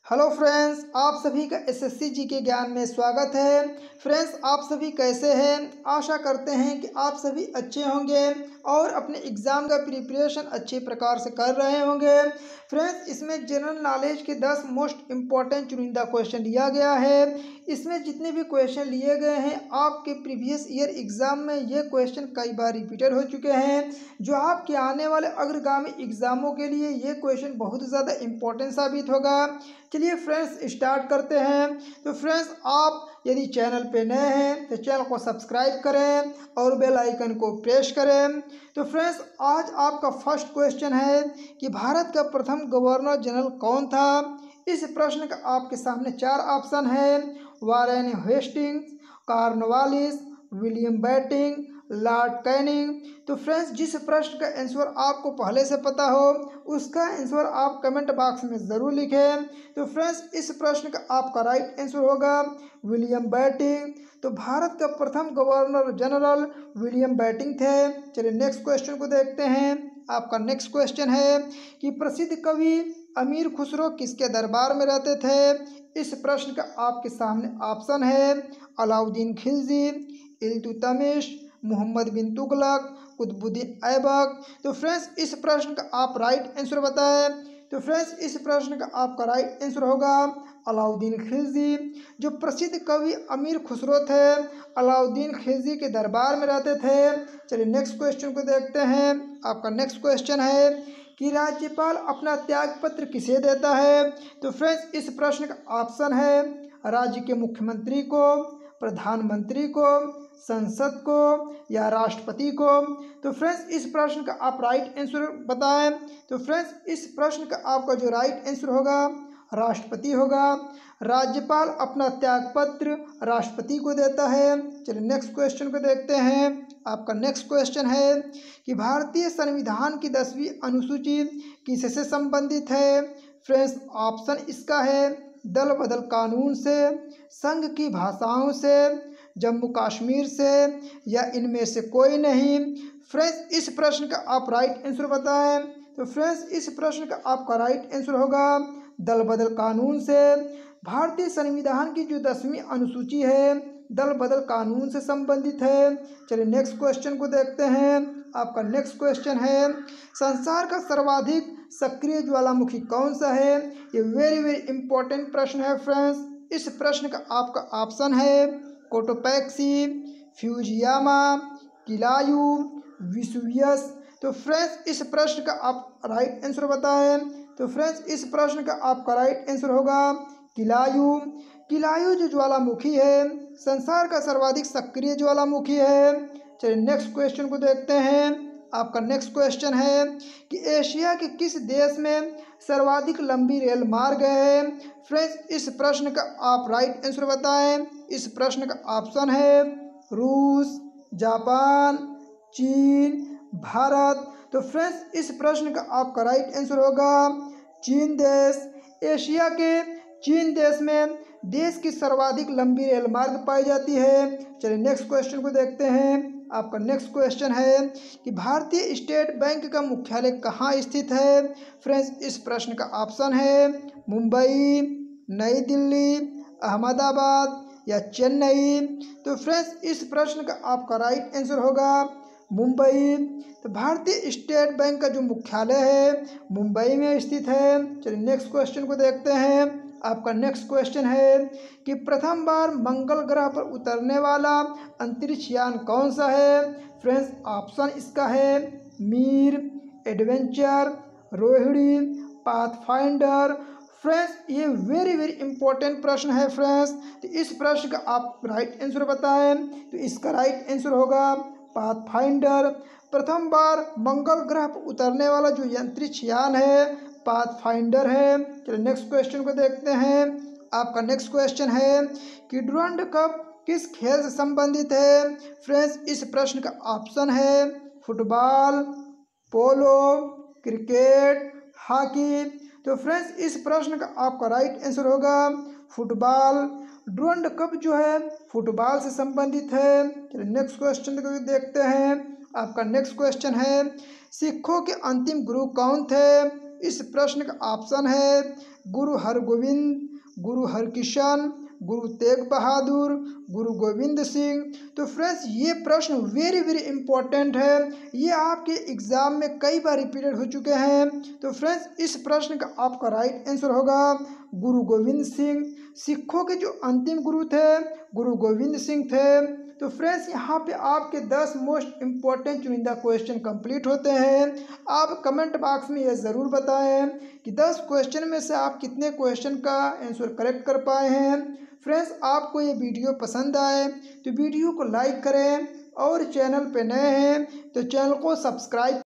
Hello friends, आप सभी का एसएससी जी के ज्ञान में स्वागत है। फ्रेंड्स, आप सभी कैसे हैं? आशा करते हैं कि आप सभी अच्छे होंगे और अपने एग्ज़ाम का प्रिपरेशन अच्छे प्रकार से कर रहे होंगे। फ्रेंड्स, इसमें जनरल नॉलेज के 10 मोस्ट इम्पॉर्टेंट चुनिंदा क्वेश्चन लिया गया है। इसमें जितने भी क्वेश्चन लिए गए हैं आपके प्रीवियस ईयर एग्ज़ाम में ये क्वेश्चन कई बार रिपीटेड हो चुके हैं, जो आपके आने वाले अग्रगामी एग्ज़ामों के लिए ये क्वेश्चन बहुत ज़्यादा इम्पोर्टेंट साबित होगा। चलिए फ्रेंड्स, स्टार्ट करते हैं। तो फ्रेंड्स, आप यदि चैनल पे नए हैं तो चैनल को सब्सक्राइब करें और बेल आइकन को प्रेस करें। तो फ्रेंड्स, आज आपका फर्स्ट क्वेश्चन है कि भारत का प्रथम गवर्नर जनरल कौन था। इस प्रश्न का आपके सामने 4 ऑप्शन है: Warren Hastings, Cornwallis, William Bentinck, Lord Canning. तो फ्रेंड्स, जिस प्रश्न का आंसर आपको पहले से पता हो उसका आंसर आप कमेंट बॉक्स में ज़रूर लिखें। तो फ्रेंड्स, इस प्रश्न का आपका राइट आंसर होगा विलियम बेंटिंक। तो भारत का प्रथम गवर्नर जनरल विलियम बेंटिंक थे। चलिए नेक्स्ट क्वेश्चन को देखते हैं। आपका नेक्स्ट क्वेश्चन है कि प्रसिद्ध कवि अमीर खुसरो किसके दरबार में रहते थे। इस प्रश्न का आपके सामने ऑप्शन है: अलाउद्दीन खिलजी, इल्तुतमिश, मोहम्मद बिन तुगलक, कुतुबुद्दीन ऐबक। तो फ्रेंड्स, इस प्रश्न का आप राइट आंसर बताएं। तो फ्रेंड्स, इस प्रश्न का आपका राइट आंसर होगा अलाउद्दीन खिलजी। जो प्रसिद्ध कवि अमीर खुसरो थे, अलाउद्दीन खिलजी के दरबार में रहते थे। चलिए नेक्स्ट क्वेश्चन को देखते हैं। आपका नेक्स्ट क्वेश्चन है कि राज्यपाल अपना त्याग पत्र किसे देता है। तो फ्रेंड्स, इस प्रश्न का ऑप्शन है: राज्य के मुख्यमंत्री को, प्रधानमंत्री को, संसद को या राष्ट्रपति को। तो फ्रेंड्स, इस प्रश्न का आप राइट आंसर बताएं। तो फ्रेंड्स, इस प्रश्न का आपका जो राइट आंसर होगा राष्ट्रपति होगा। राज्यपाल अपना त्याग पत्र राष्ट्रपति को देता है। चलिए नेक्स्ट क्वेश्चन को देखते हैं। आपका नेक्स्ट क्वेश्चन है कि भारतीय संविधान की 10वीं अनुसूची किससे संबंधित है। फ्रेंड्स, ऑप्शन इसका है: दल बदल कानून से, संघ की भाषाओं से, जम्मू कश्मीर से या इनमें से कोई नहीं। फ्रेंड्स, इस प्रश्न का आप राइट आंसर बताएं। तो फ्रेंड्स, इस प्रश्न का आपका राइट आंसर होगा दल बदल कानून से। भारतीय संविधान की जो 10वीं अनुसूची है दल बदल कानून से संबंधित है। चलिए नेक्स्ट क्वेश्चन को देखते हैं। आपका नेक्स्ट क्वेश्चन है संसार का सर्वाधिक सक्रिय ज्वालामुखी कौन सा है। ये वेरी वेरी इंपॉर्टेंट प्रश्न है फ्रेंड्स। इस प्रश्न का आपका ऑप्शन है कोटोपैक्सी, फ्यूजियामा, किलायू, विसुवियस। तो फ्रेंड्स, इस प्रश्न का आप राइट आंसर बताएं। तो फ्रेंड्स, इस प्रश्न का आपका राइट आंसर होगा किलायू। किलायू जो ज्वालामुखी है संसार का सर्वाधिक सक्रिय ज्वालामुखी है। चलिए नेक्स्ट क्वेश्चन को देखते हैं। आपका नेक्स्ट क्वेश्चन है कि एशिया के किस देश में सर्वाधिक लंबी रेल मार्ग है। फ्रेंड्स, इस प्रश्न का आप राइट आंसर बताएं। इस प्रश्न का ऑप्शन है रूस, जापान, चीन, भारत। तो फ्रेंड्स, इस प्रश्न का आपका राइट आंसर होगा चीन देश। एशिया के चीन देश में देश की सर्वाधिक लंबी रेल मार्ग पाई जाती है। चलिए नेक्स्ट क्वेश्चन को देखते हैं। आपका नेक्स्ट क्वेश्चन है कि भारतीय स्टेट बैंक का मुख्यालय कहाँ स्थित है। फ्रेंड्स, इस प्रश्न का ऑप्शन है मुंबई, नई दिल्ली, अहमदाबाद या चेन्नई। तो फ्रेंड्स, इस प्रश्न का आपका राइट आंसर होगा मुंबई। तो भारतीय स्टेट बैंक का जो मुख्यालय है मुंबई में स्थित है। चलिए नेक्स्ट क्वेश्चन को देखते हैं। आपका नेक्स्ट क्वेश्चन है कि प्रथम बार मंगल ग्रह पर उतरने वाला अंतरिक्ष यान कौन सा है। फ्रेंड्स, ऑप्शन इसका है Mir, adventure, Rohini, Pathfinder. Friends, ये वेरी वेरी इंपॉर्टेंट प्रश्न है फ्रेंड्स। तो इस प्रश्न का आप राइट आंसर बताएं। तो इसका राइट आंसर होगा पाथफाइंडर। प्रथम बार मंगल ग्रह पर उतरने वाला जो अंतरिक्ष यान है पाथफाइंडर है। चलिए नेक्स्ट क्वेश्चन को देखते हैं। आपका नेक्स्ट क्वेश्चन है कि डुरंड कप किस खेल से संबंधित है। फ्रेंड्स, इस प्रश्न का ऑप्शन है फुटबॉल, पोलो, क्रिकेट, हॉकी। तो फ्रेंड्स, इस प्रश्न का आपका राइट आंसर होगा फुटबॉल। डुरंड कप जो है फुटबॉल से संबंधित है। चलिए नेक्स्ट क्वेश्चन को देखते हैं। आपका नेक्स्ट क्वेश्चन है सिखों के अंतिम गुरु कौन थे। इस प्रश्न का ऑप्शन है गुरु हरगोविंद, गुरु हरकिशन, गुरु तेग बहादुर, गुरु गोविंद सिंह। तो फ्रेंड्स ये प्रश्न वेरी वेरी इंपॉर्टेंट है, ये आपके एग्जाम में कई बार रिपीटेड हो चुके हैं। तो फ्रेंड्स इस प्रश्न का आपका राइट आंसर होगा गुरु गोविंद सिंह। सिखों के जो अंतिम गुरु थे गुरु गोविंद सिंह थे। तो फ्रेंड्स यहाँ पे आपके 10 मोस्ट इम्पॉर्टेंट चुनिंदा क्वेश्चन कंप्लीट होते हैं। आप कमेंट बॉक्स में ये ज़रूर बताएं कि 10 क्वेश्चन में से आप कितने क्वेश्चन का आंसर करेक्ट कर पाए हैं। फ्रेंड्स आपको ये वीडियो पसंद आए तो वीडियो को लाइक करें और चैनल पे नए हैं तो चैनल को सब्सक्राइब